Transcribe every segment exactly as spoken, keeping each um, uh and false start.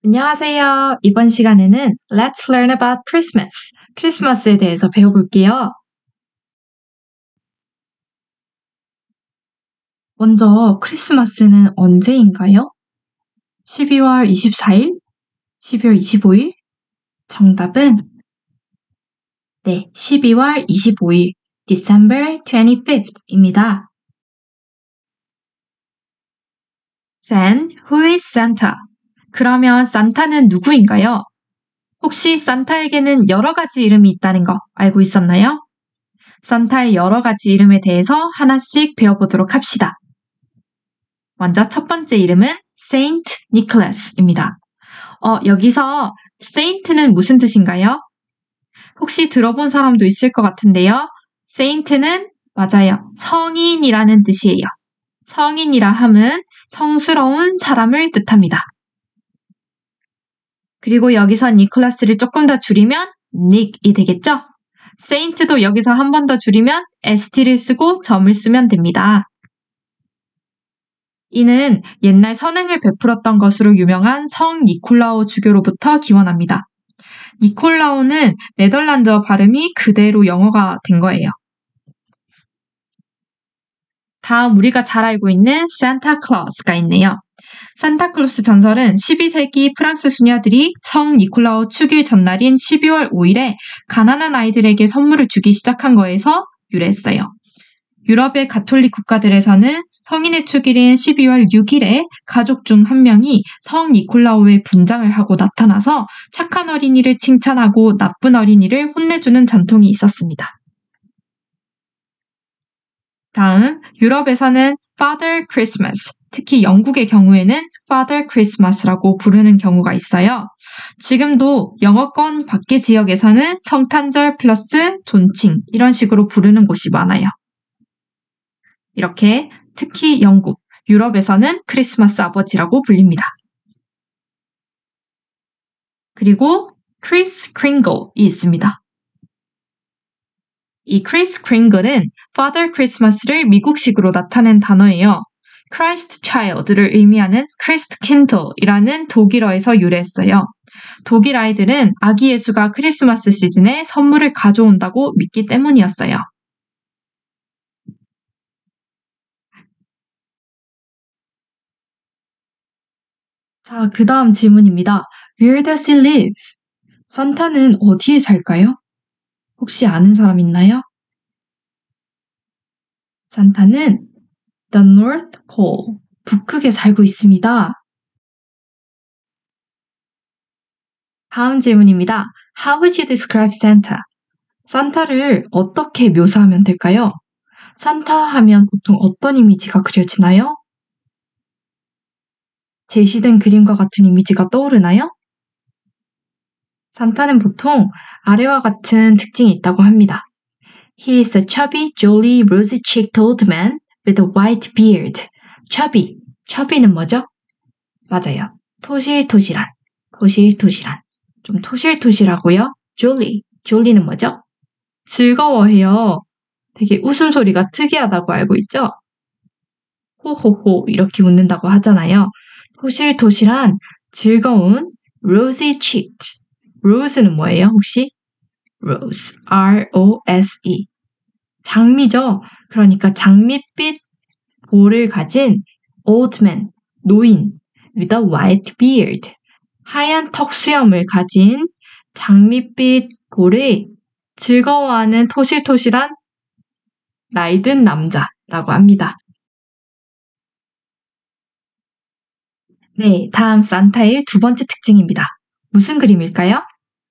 안녕하세요. 이번 시간에는 Let's learn about Christmas, 크리스마스에 대해서 배워볼게요. 먼저 크리스마스는 언제인가요? 십이월 이십사일? 십이월 이십오일? 정답은 네, 십이월 이십오일, December twenty-fifth입니다. Then, who is Santa? 그러면 산타는 누구인가요? 혹시 산타에게는 여러 가지 이름이 있다는 거 알고 있었나요? 산타의 여러 가지 이름에 대해서 하나씩 배워보도록 합시다. 먼저 첫 번째 이름은 Saint Nicholas입니다. 어, 여기서 Saint는 무슨 뜻인가요? 혹시 들어본 사람도 있을 것 같은데요. Saint는 맞아요. 성인이라는 뜻이에요. 성인이라 함은 성스러운 사람을 뜻합니다. 그리고 여기서 니콜라스를 조금 더 줄이면 Nick이 되겠죠? Saint도 여기서 한 번 더 줄이면 에스티를 쓰고 점을 쓰면 됩니다. 이는 옛날 선행을 베풀었던 것으로 유명한 성 니콜라오 주교로부터 기원합니다. 니콜라오는 네덜란드어 발음이 그대로 영어가 된 거예요. 다음 우리가 잘 알고 있는 산타클로스가 있네요. 산타클로스 전설은 십이 세기 프랑스 수녀들이 성 니콜라오 축일 전날인 십이월 오일에 가난한 아이들에게 선물을 주기 시작한 거에서 유래했어요. 유럽의 가톨릭 국가들에서는 성인의 축일인 십이월 육일에 가족 중 한 명이 성 니콜라오의 분장을 하고 나타나서 착한 어린이를 칭찬하고 나쁜 어린이를 혼내주는 전통이 있었습니다. 다음, 유럽에서는 Father Christmas, 특히 영국의 경우에는 Father Christmas라고 부르는 경우가 있어요. 지금도 영어권 밖의 지역에서는 성탄절 플러스 존칭 이런 식으로 부르는 곳이 많아요. 이렇게 특히 영국, 유럽에서는 크리스마스 아버지라고 불립니다. 그리고 크리스 크링글이 있습니다. 이 크리스 크링글은 Father Christmas를 미국식으로 나타낸 단어예요. Christ Child를 의미하는 Christkindl이라는 독일어에서 유래했어요. 독일 아이들은 아기 예수가 크리스마스 시즌에 선물을 가져온다고 믿기 때문이었어요. 자, 그 다음 질문입니다. Where does he live? 산타는 어디에 살까요? 혹시 아는 사람 있나요? 산타는 The North Pole, 북극에 살고 있습니다. 다음 질문입니다. How would you describe Santa? 산타를 어떻게 묘사하면 될까요? 산타 하면 보통 어떤 이미지가 그려지나요? 제시된 그림과 같은 이미지가 떠오르나요? 산타는 보통 아래와 같은 특징이 있다고 합니다. He is a chubby, jolly, rosy-cheeked old man with a white beard. chubby, chubby는 뭐죠? 맞아요. 토실토실한, 토실토실한. 좀 토실토실하고요. jolly, jolly는 뭐죠? 즐거워해요. 되게 웃음소리가 특이하다고 알고 있죠? 호호호 이렇게 웃는다고 하잖아요. 토실토실한, 즐거운, rosy-cheeked. rose는 뭐예요, 혹시? rose, R-O-S-E. 장미죠? 그러니까 장밋빛 볼을 가진 old man, 노인, with a white beard. 하얀 턱수염을 가진 장밋빛 볼을 즐거워하는 토실토실한 나이든 남자라고 합니다. 네, 다음 산타의 두 번째 특징입니다. 무슨 그림일까요?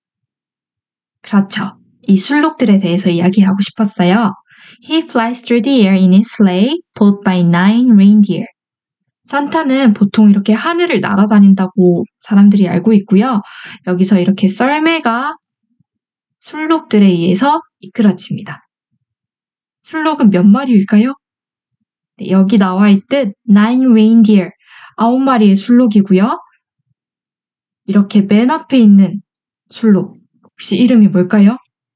그렇죠. 이 술록들에 대해서 이야기하고 싶었어요. He flies through the air in his sleigh, pulled by nine reindeer. 산타는 보통 이렇게 하늘을 날아다닌다고 사람들이 알고 있고요. 여기서 이렇게 썰매가 술록들에 의해서 이끌어집니다. 술록은 몇 마리일까요? 네, 여기 나와 있듯 nine reindeer, 아홉 마리의 술록이고요. 이렇게 맨 앞에 있는 술록, 혹시 이름이 뭘까요?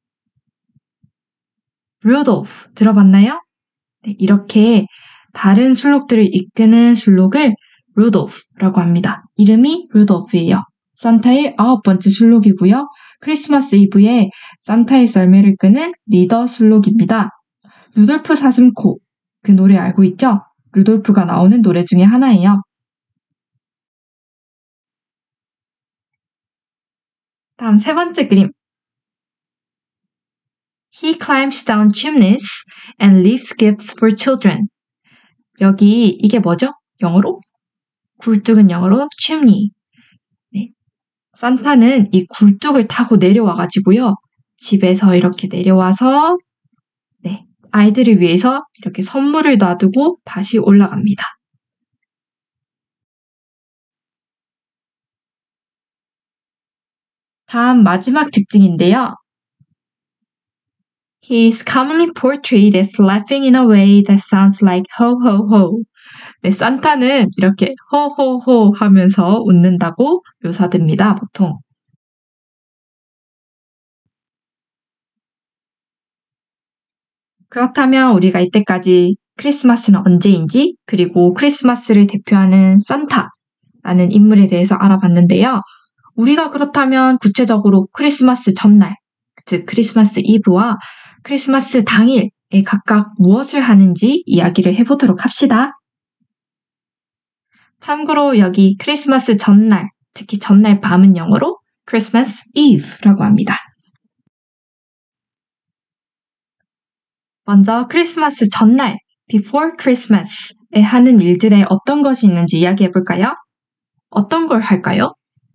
루돌프, 들어봤나요? 네, 이렇게 다른 술록들을 이끄는 술록을 루돌프라고 합니다. 이름이 루돌프예요. 산타의 아홉 번째 술록이고요. 크리스마스 이브에 산타의 썰매를 끄는 리더 술록입니다. 루돌프 사슴코, 그 노래 알고 있죠? 루돌프가 나오는 노래 중에 하나예요. 다음 세 번째 그림. He climbs down chimneys and leaves gifts for children. 여기 이게 뭐죠? 영어로? 굴뚝은 영어로 chimney. 네. 산타는 이 굴뚝을 타고 내려와가지고요. 집에서 이렇게 내려와서 네, 아이들을 위해서 이렇게 선물을 놔두고 다시 올라갑니다. 다음 마지막 특징인데요. He is commonly portrayed as laughing in a way that sounds like ho ho ho. 네, 산타는 이렇게 호호호 하면서 웃는다고 묘사됩니다, 보통. 그렇다면 우리가 이때까지 크리스마스는 언제인지, 그리고 크리스마스를 대표하는 산타라는 인물에 대해서 알아봤는데요. 우리가 그렇다면 구체적으로 크리스마스 전날, 즉 크리스마스 이브와 크리스마스 당일에 각각 무엇을 하는지 이야기를 해보도록 합시다. 참고로 여기 크리스마스 전날, 특히 전날 밤은 영어로 Christmas Eve라고 합니다. 먼저 크리스마스 전날, before Christmas에 하는 일들에 어떤 것이 있는지 이야기해볼까요? 어떤 걸 할까요?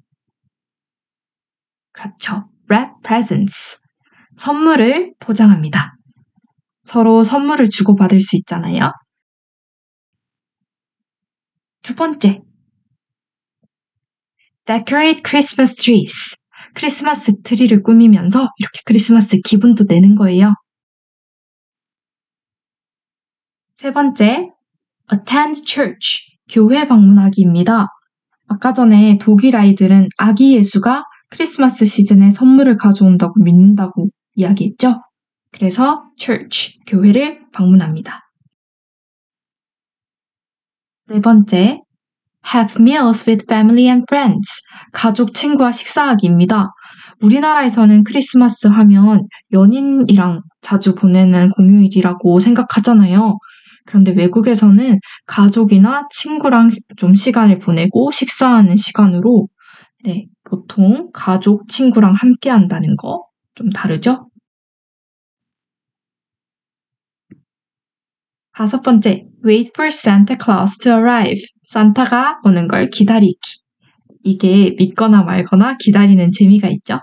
그렇죠. wrap presents. 선물을 포장합니다. 서로 선물을 주고받을 수 있잖아요. 두 번째. Decorate Christmas trees. 크리스마스 트리를 꾸미면서 이렇게 크리스마스 기분도 내는 거예요. 세 번째. Attend church. 교회 방문하기입니다. 아까 전에 독일 아이들은 아기 예수가 크리스마스 시즌에 선물을 가져온다고 믿는다고 이야기했죠? 그래서 church, 교회를 방문합니다. 네 번째, have meals with family and friends. 가족, 친구와 식사하기입니다. 우리나라에서는 크리스마스 하면 연인이랑 자주 보내는 공휴일이라고 생각하잖아요. 그런데 외국에서는 가족이나 친구랑 좀 시간을 보내고 식사하는 시간으로 네, 보통 가족, 친구랑 함께 한다는 거 좀 다르죠? 다섯 번째, wait for Santa Claus to arrive. 산타가 오는 걸 기다리기. 이게 믿거나 말거나 기다리는 재미가 있죠?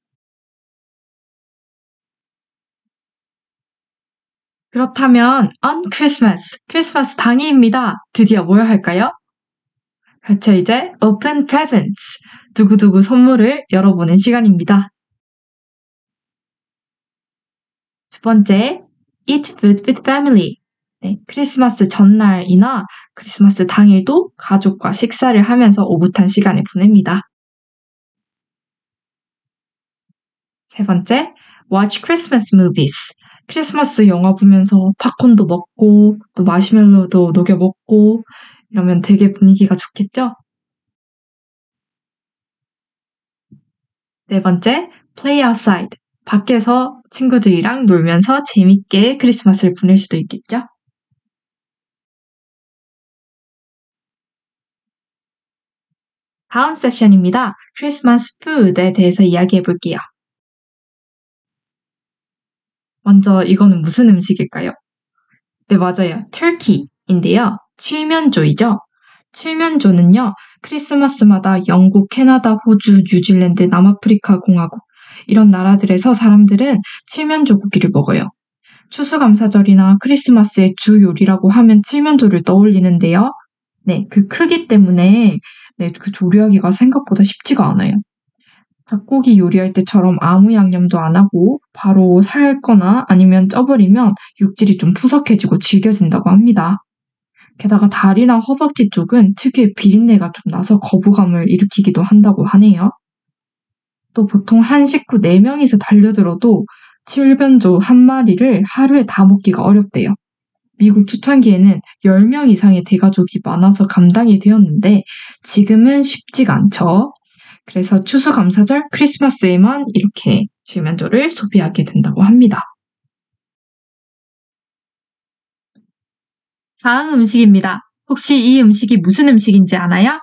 그렇다면 on Christmas, 크리스마스 당일입니다. 드디어 뭘 할까요? 그렇죠, 이제 open presents, 두구두구 선물을 열어보는 시간입니다. 두 번째, eat food with family. 네, 크리스마스 전날이나 크리스마스 당일도 가족과 식사를 하면서 오붓한 시간을 보냅니다. 세 번째, watch Christmas movies. 크리스마스 영화 보면서 팝콘도 먹고 또 마시멜로도 녹여 먹고 이러면 되게 분위기가 좋겠죠? 네 번째, play outside. 밖에서 친구들이랑 놀면서 재밌게 크리스마스를 보낼 수도 있겠죠? 다음 세션입니다. 크리스마스 푸드에 대해서 이야기해 볼게요. 먼저 이거는 무슨 음식일까요? 네, 맞아요. 터키인데요. 칠면조이죠. 칠면조는요. 크리스마스마다 영국, 캐나다, 호주, 뉴질랜드, 남아프리카 공화국 이런 나라들에서 사람들은 칠면조 고기를 먹어요. 추수감사절이나 크리스마스의 주 요리라고 하면 칠면조를 떠올리는데요. 네, 그 크기 때문에 네, 그 조리하기가 생각보다 쉽지가 않아요. 닭고기 요리할 때처럼 아무 양념도 안 하고 바로 삶거나 아니면 쪄버리면 육질이 좀 푸석해지고 질겨진다고 합니다. 게다가 다리나 허벅지 쪽은 특유의 비린내가 좀 나서 거부감을 일으키기도 한다고 하네요. 또 보통 한 식구 네 명이서 달려들어도 칠면조 한 마리를 하루에 다 먹기가 어렵대요. 미국 초창기에는 열 명 이상의 대가족이 많아서 감당이 되었는데 지금은 쉽지가 않죠. 그래서 추수감사절, 크리스마스에만 이렇게 질면조를 소비하게 된다고 합니다. 다음 음식입니다. 혹시 이 음식이 무슨 음식인지 아나요?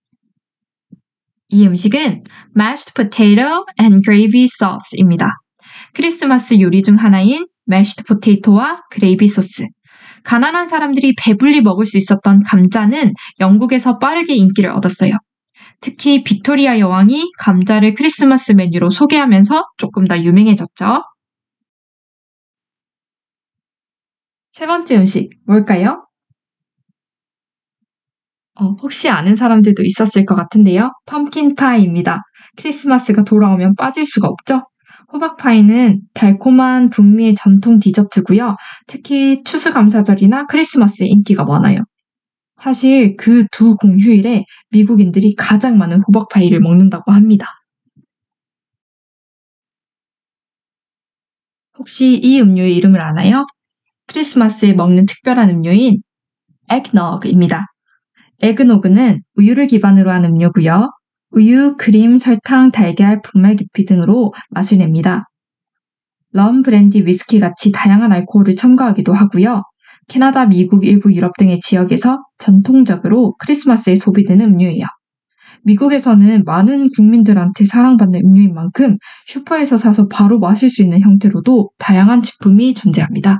이 음식은 mashed potato and gravy sauce입니다. 크리스마스 요리 중 하나인 mashed potato와 그레이비 소스. 가난한 사람들이 배불리 먹을 수 있었던 감자는 영국에서 빠르게 인기를 얻었어요. 특히 빅토리아 여왕이 감자를 크리스마스 메뉴로 소개하면서 조금 더 유명해졌죠. 세 번째 음식 뭘까요? 어, 혹시 아는 사람들도 있었을 것 같은데요. 펌킨 파이입니다. 크리스마스가 돌아오면 빠질 수가 없죠. 호박파이는 달콤한 북미의 전통 디저트고요. 특히 추수감사절이나 크리스마스에 인기가 많아요. 사실 그 두 공휴일에 미국인들이 가장 많은 호박파이를 먹는다고 합니다. 혹시 이 음료의 이름을 아나요? 크리스마스에 먹는 특별한 음료인 에그너그입니다. 에그노그는 우유를 기반으로 한 음료고요. 우유, 크림, 설탕, 달걀, 분말 계피 등으로 맛을 냅니다. 럼, 브랜디, 위스키 같이 다양한 알코올을 첨가하기도 하고요. 캐나다, 미국, 일부 유럽 등의 지역에서 전통적으로 크리스마스에 소비되는 음료예요. 미국에서는 많은 국민들한테 사랑받는 음료인 만큼 슈퍼에서 사서 바로 마실 수 있는 형태로도 다양한 제품이 존재합니다.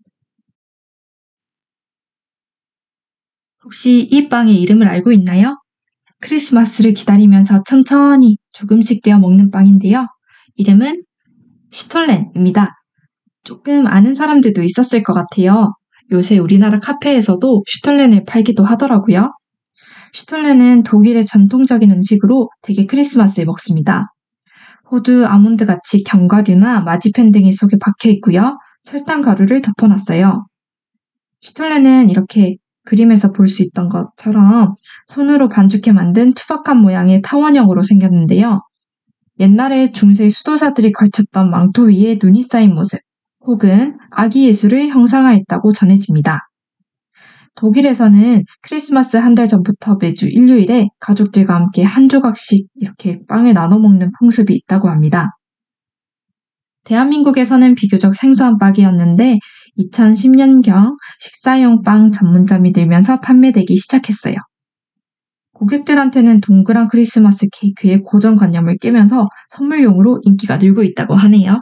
혹시 이 빵의 이름을 알고 있나요? 크리스마스를 기다리면서 천천히 조금씩 떼어 먹는 빵인데요. 이름은 슈톨렌입니다. 조금 아는 사람들도 있었을 것 같아요. 요새 우리나라 카페에서도 슈톨렌을 팔기도 하더라고요. 슈톨렌은 독일의 전통적인 음식으로 되게 크리스마스에 먹습니다. 호두, 아몬드 같이 견과류나 마지펜 등이 속에 박혀 있고요. 설탕 가루를 덮어놨어요. 슈톨렌은 이렇게 그림에서 볼 수 있던 것처럼 손으로 반죽해 만든 투박한 모양의 타원형으로 생겼는데요. 옛날에 중세 수도사들이 걸쳤던 망토 위에 눈이 쌓인 모습 혹은 아기 예수를 형상화했다고 전해집니다. 독일에서는 크리스마스 한 달 전부터 매주 일요일에 가족들과 함께 한 조각씩 이렇게 빵을 나눠 먹는 풍습이 있다고 합니다. 대한민국에서는 비교적 생소한 빵이었는데 이천십 년경 식사용 빵 전문점이 늘면서 판매되기 시작했어요. 고객들한테는 동그란 크리스마스 케이크의 고정관념을 깨면서 선물용으로 인기가 늘고 있다고 하네요.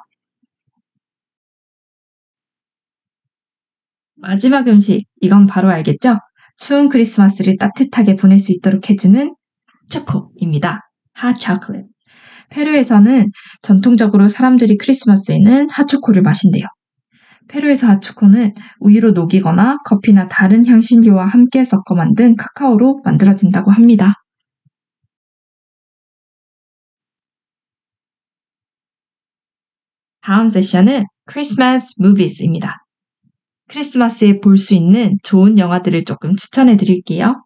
마지막 음식, 이건 바로 알겠죠? 추운 크리스마스를 따뜻하게 보낼 수 있도록 해주는 초코입니다. 핫 초콜릿. 페루에서는 전통적으로 사람들이 크리스마스에는 핫초코를 마신대요. 페루에서 핫초코는 우유로 녹이거나 커피나 다른 향신료와 함께 섞어 만든 카카오로 만들어진다고 합니다. 다음 세션은 크리스마스 무비스입니다. 크리스마스에 볼 수 있는 좋은 영화들을 조금 추천해 드릴게요.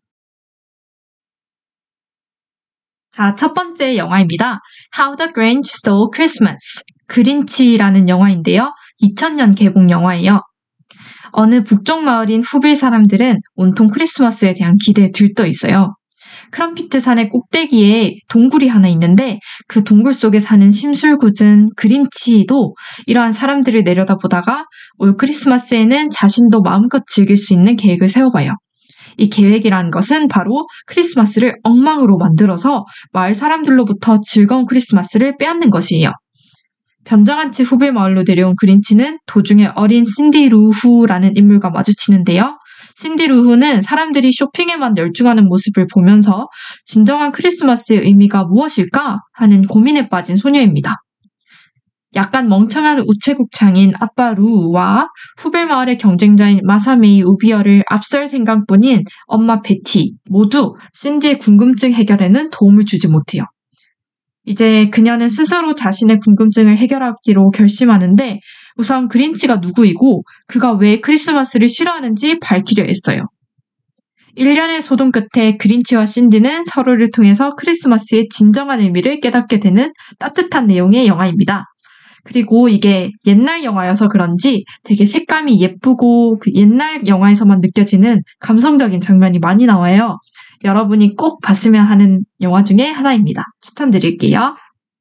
자, 첫 번째 영화입니다. How the Grinch Stole Christmas. 그린치라는 영화인데요. 이천 년 개봉 영화예요. 어느 북쪽 마을인 후빌 사람들은 온통 크리스마스에 대한 기대에 들떠 있어요. 크럼피트 산의 꼭대기에 동굴이 하나 있는데 그 동굴 속에 사는 심술궂은 그린치도 이러한 사람들을 내려다보다가 올 크리스마스에는 자신도 마음껏 즐길 수 있는 계획을 세워봐요. 이 계획이란 것은 바로 크리스마스를 엉망으로 만들어서 마을 사람들로부터 즐거운 크리스마스를 빼앗는 것이에요. 변장한 채 후빌 마을로 내려온 그린치는 도중에 어린 신디 루후라는 인물과 마주치는데요. 신디 루후는 사람들이 쇼핑에만 열중하는 모습을 보면서 진정한 크리스마스의 의미가 무엇일까 하는 고민에 빠진 소녀입니다. 약간 멍청한 우체국장인 아빠 루와 후벨 마을의 경쟁자인 마사메이 우비어를 앞설 생각뿐인 엄마 베티 모두 신디의 궁금증 해결에는 도움을 주지 못해요. 이제 그녀는 스스로 자신의 궁금증을 해결하기로 결심하는데 우선 그린치가 누구이고 그가 왜 크리스마스를 싫어하는지 밝히려 했어요. 일 년의 소동 끝에 그린치와 신디는 서로를 통해서 크리스마스의 진정한 의미를 깨닫게 되는 따뜻한 내용의 영화입니다. 그리고 이게 옛날 영화여서 그런지 되게 색감이 예쁘고 그 옛날 영화에서만 느껴지는 감성적인 장면이 많이 나와요. 여러분이 꼭 봤으면 하는 영화 중에 하나입니다. 추천드릴게요.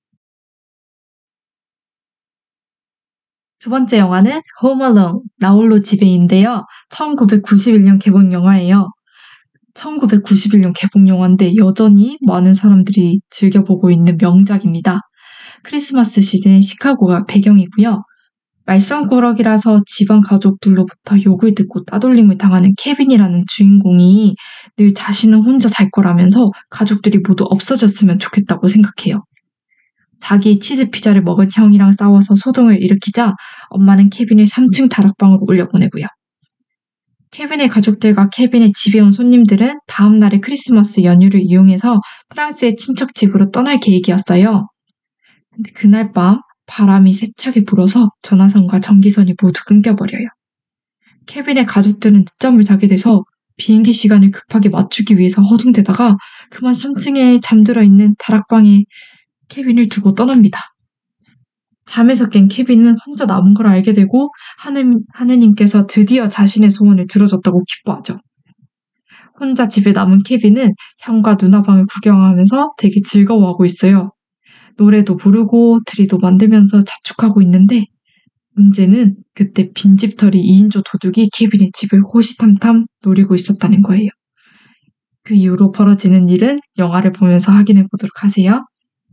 두 번째 영화는 Home Alone, 나홀로 집에인데요. 천구백구십일 년 개봉 영화예요. 천구백구십일 년 개봉 영화인데 여전히 많은 사람들이 즐겨보고 있는 명작입니다. 크리스마스 시즌의 시카고가 배경이고요. 말썽꾸러기라서 집안 가족들로부터 욕을 듣고 따돌림을 당하는 케빈이라는 주인공이 늘 자신은 혼자 잘 거라면서 가족들이 모두 없어졌으면 좋겠다고 생각해요. 자기 치즈 피자를 먹은 형이랑 싸워서 소동을 일으키자 엄마는 케빈을 삼 층 다락방으로 올려보내고요. 케빈의 가족들과 케빈의 집에 온 손님들은 다음 날의 크리스마스 연휴를 이용해서 프랑스의 친척 집으로 떠날 계획이었어요. 근데 그날 밤 바람이 세차게 불어서 전화선과 전기선이 모두 끊겨버려요. 케빈의 가족들은 늦잠을 자게 돼서 비행기 시간을 급하게 맞추기 위해서 허둥대다가 그만 삼 층에 잠들어 있는 다락방에 케빈을 두고 떠납니다. 잠에서 깬 케빈은 혼자 남은 걸 알게 되고 하느님, 하느님께서 드디어 자신의 소원을 들어줬다고 기뻐하죠. 혼자 집에 남은 케빈은 형과 누나 방을 구경하면서 되게 즐거워하고 있어요. 노래도 부르고 트리도 만들면서 자축하고 있는데 문제는 그때 빈집털이 이인조 도둑이 케빈의 집을 호시탐탐 노리고 있었다는 거예요. 그 이후로 벌어지는 일은 영화를 보면서 확인해 보도록 하세요.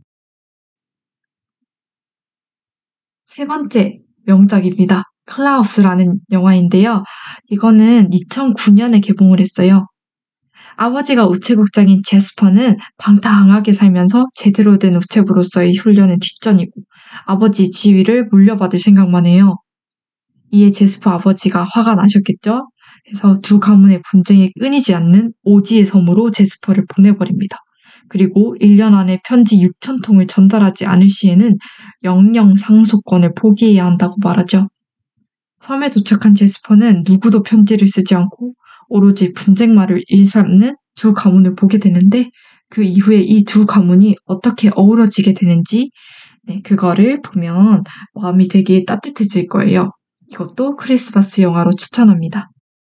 세 번째 명작입니다. 클라우스라는 영화인데요. 이거는 이천구 년에 개봉을 했어요. 아버지가 우체국장인 제스퍼는 방탕하게 살면서 제대로 된 우체부로서의 훈련은 뒷전이고 아버지 지위를 물려받을 생각만 해요. 이에 제스퍼 아버지가 화가 나셨겠죠? 그래서 두 가문의 분쟁에 끊이지 않는 오지의 섬으로 제스퍼를 보내버립니다. 그리고 일 년 안에 편지 육천 통을 전달하지 않을 시에는 영영 상속권을 포기해야 한다고 말하죠. 섬에 도착한 제스퍼는 누구도 편지를 쓰지 않고 오로지 분쟁말을 일삼는 두 가문을 보게 되는데 그 이후에 이 두 가문이 어떻게 어우러지게 되는지 네, 그거를 보면 마음이 되게 따뜻해질 거예요. 이것도 크리스마스 영화로 추천합니다.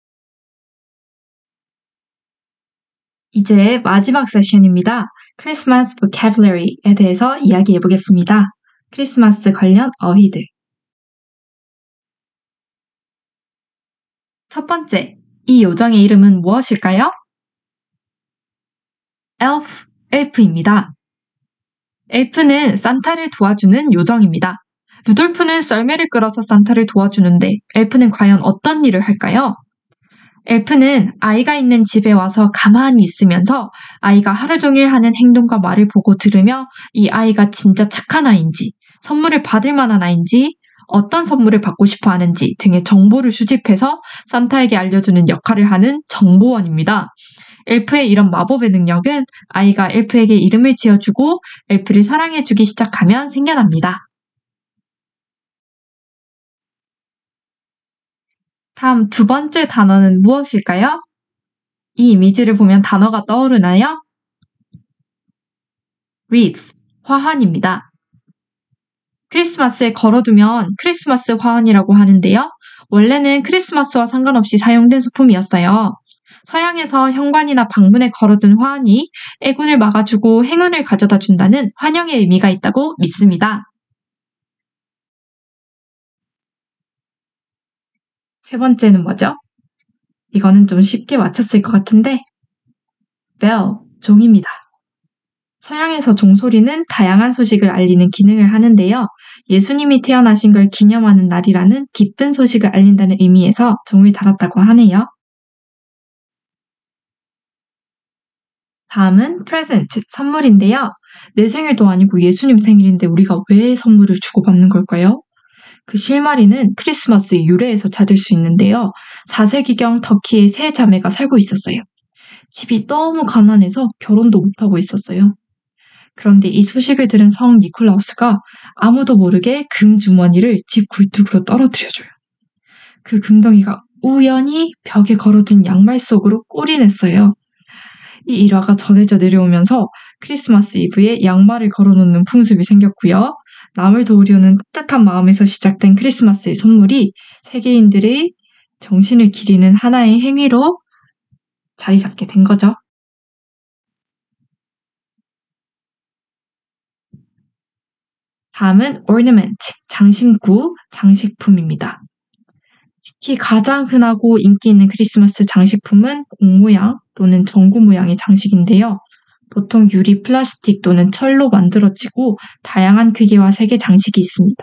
이제 마지막 세션입니다. 크리스마스 vocabulary에 대해서 이야기해 보겠습니다. 크리스마스 관련 어휘들. 첫 번째, 이 요정의 이름은 무엇일까요? elf, 엘프입니다. 엘프는 산타를 도와주는 요정입니다. 루돌프는 썰매를 끌어서 산타를 도와주는데 엘프는 과연 어떤 일을 할까요? 엘프는 아이가 있는 집에 와서 가만히 있으면서 아이가 하루 종일 하는 행동과 말을 보고 들으며 이 아이가 진짜 착한 아이인지, 선물을 받을 만한 아이인지, 어떤 선물을 받고 싶어 하는지 등의 정보를 수집해서 산타에게 알려주는 역할을 하는 정보원입니다. 엘프의 이런 마법의 능력은 아이가 엘프에게 이름을 지어주고 엘프를 사랑해주기 시작하면 생겨납니다. 다음 두 번째 단어는 무엇일까요? 이 이미지를 보면 단어가 떠오르나요? wreath, 화환입니다. 크리스마스에 걸어두면 크리스마스 화환이라고 하는데요. 원래는 크리스마스와 상관없이 사용된 소품이었어요. 서양에서 현관이나 방문에 걸어둔 화환이 애군을 막아주고 행운을 가져다 준다는 환영의 의미가 있다고 믿습니다. 세 번째는 뭐죠? 이거는 좀 쉽게 맞췄을 것 같은데 bell, 종입니다. 서양에서 종소리는 다양한 소식을 알리는 기능을 하는데요. 예수님이 태어나신 걸 기념하는 날이라는 기쁜 소식을 알린다는 의미에서 종을 달았다고 하네요. 다음은 present, 선물인데요. 내 생일도 아니고 예수님 생일인데 우리가 왜 선물을 주고받는 걸까요? 그 실마리는 크리스마스의 유래에서 찾을 수 있는데요. 사 세기경 터키에 세 자매가 살고 있었어요. 집이 너무 가난해서 결혼도 못하고 있었어요. 그런데 이 소식을 들은 성 니콜라우스가 아무도 모르게 금주머니를 집 굴뚝으로 떨어뜨려줘요. 그 금덩이가 우연히 벽에 걸어둔 양말 속으로 꼴이 냈어요. 이 일화가 전해져 내려오면서 크리스마스 이브에 양말을 걸어놓는 풍습이 생겼고요. 남을 도우려는 따뜻한 마음에서 시작된 크리스마스의 선물이 세계인들의 정신을 기리는 하나의 행위로 자리 잡게 된 거죠. 다음은 ornament, 장신구, 장식품입니다. 특히 가장 흔하고 인기 있는 크리스마스 장식품은 공 모양 또는 전구 모양의 장식인데요. 보통 유리, 플라스틱 또는 철로 만들어지고 다양한 크기와 색의 장식이 있습니다.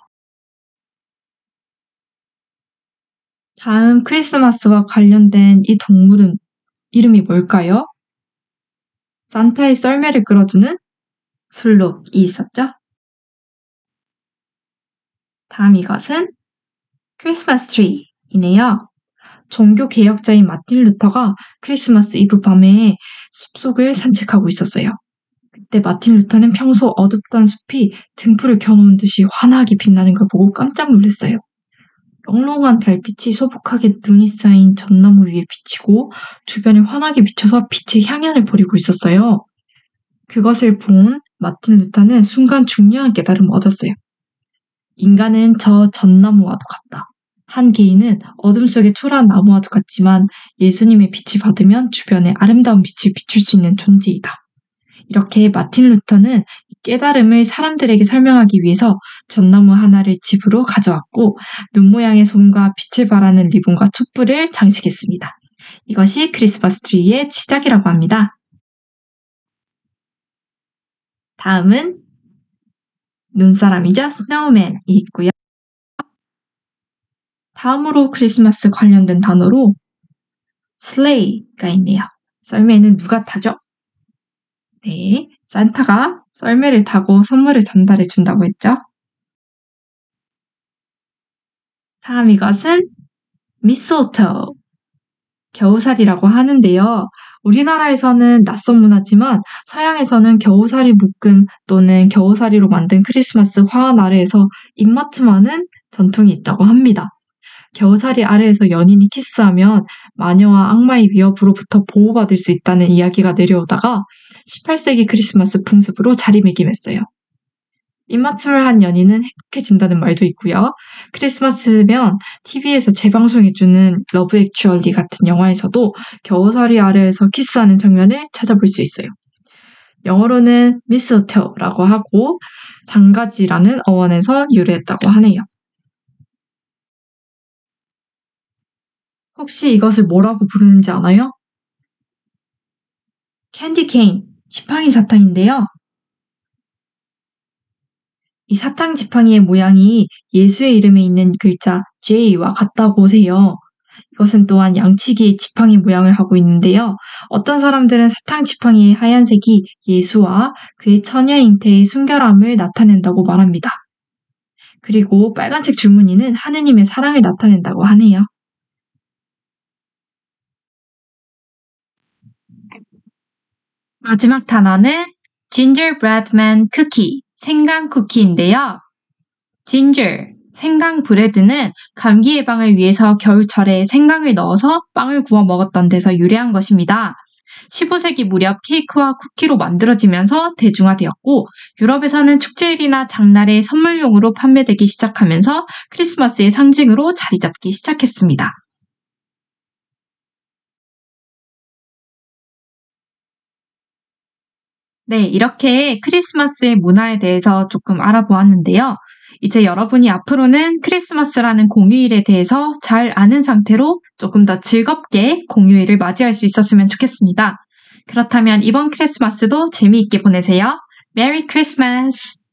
다음 크리스마스와 관련된 이 동물은 이름이 뭘까요? 산타의 썰매를 끌어주는 술록이 있었죠? 다음 이것은 크리스마스 트리이네요. 종교 개혁자인 마틴 루터가 크리스마스 이브 밤에 숲속을 산책하고 있었어요. 그때 마틴 루터는 평소 어둡던 숲이 등불을 켜놓은 듯이 환하게 빛나는 걸 보고 깜짝 놀랐어요. 영롱한 달빛이 소복하게 눈이 쌓인 전나무 위에 비치고 주변을 환하게 비춰서 빛의 향연을 벌이고 있었어요. 그것을 본 마틴 루터는 순간 중요한 깨달음을 얻었어요. 인간은 저 전나무와도 같다. 한 개인은 어둠 속의 초라한 나무와도 같지만 예수님의 빛을 받으면 주변에 아름다운 빛을 비출 수 있는 존재이다. 이렇게 마틴 루터는 깨달음을 사람들에게 설명하기 위해서 전나무 하나를 집으로 가져왔고 눈 모양의 손과 빛을 발하는 리본과 촛불을 장식했습니다. 이것이 크리스마스 트리의 시작이라고 합니다. 다음은 눈사람이죠. 스노우맨이 있고요. 다음으로 크리스마스 관련된 단어로 sleigh가 있네요. 썰매는 누가 타죠? 네, 산타가 썰매를 타고 선물을 전달해 준다고 했죠. 다음 이것은 mistletoe, 겨우살이라고 하는데요. 우리나라에서는 낯선 문화지만 서양에서는 겨우살이 묶음 또는 겨우살이로 만든 크리스마스 화환 아래에서 입맞춤하는 전통이 있다고 합니다. 겨우살이 아래에서 연인이 키스하면 마녀와 악마의 위협으로부터 보호받을 수 있다는 이야기가 내려오다가 십팔 세기 크리스마스 풍습으로 자리매김했어요. 입맞춤을 한 연인은 행복해진다는 말도 있고요. 크리스마스면 티비에서 재방송해주는 러브 액츄얼리 같은 영화에서도 겨우살이 아래에서 키스하는 장면을 찾아볼 수 있어요. 영어로는 mistletoe라고 하고 장가지라는 어원에서 유래했다고 하네요. 혹시 이것을 뭐라고 부르는지 아나요? 캔디 케인, 지팡이 사탕인데요. 이 사탕 지팡이의 모양이 예수의 이름에 있는 글자 J와 같다고 해요. 이것은 또한 양치기의 지팡이 모양을 하고 있는데요. 어떤 사람들은 사탕 지팡이의 하얀색이 예수와 그의 처녀 잉태의 순결함을 나타낸다고 말합니다. 그리고 빨간색 줄무늬는 하느님의 사랑을 나타낸다고 하네요. 마지막 단어는 gingerbread man cookie, 생강 쿠키인데요. ginger, 생강 브레드는 감기 예방을 위해서 겨울철에 생강을 넣어서 빵을 구워 먹었던 데서 유래한 것입니다. 십오 세기 무렵 케이크와 쿠키로 만들어지면서 대중화되었고 유럽에서는 축제일이나 장날의 선물용으로 판매되기 시작하면서 크리스마스의 상징으로 자리 잡기 시작했습니다. 네, 이렇게 크리스마스의 문화에 대해서 조금 알아보았는데요. 이제 여러분이 앞으로는 크리스마스라는 공휴일에 대해서 잘 아는 상태로 조금 더 즐겁게 공휴일을 맞이할 수 있었으면 좋겠습니다. 그렇다면 이번 크리스마스도 재미있게 보내세요. 메리 크리스마스!